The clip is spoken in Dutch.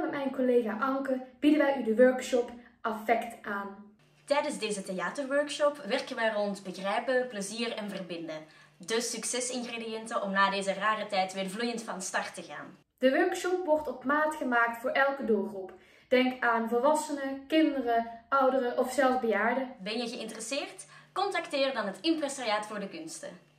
met mijn collega Anke bieden wij u de workshop Affect aan. Tijdens deze theaterworkshop werken wij rond begrijpen, plezier en verbinden. De succesingrediënten om na deze rare tijd weer vloeiend van start te gaan. De workshop wordt op maat gemaakt voor elke doelgroep. Denk aan volwassenen, kinderen, ouderen of zelfs bejaarden. Ben je geïnteresseerd? Contacteer dan het Impresariaat voor de Kunsten.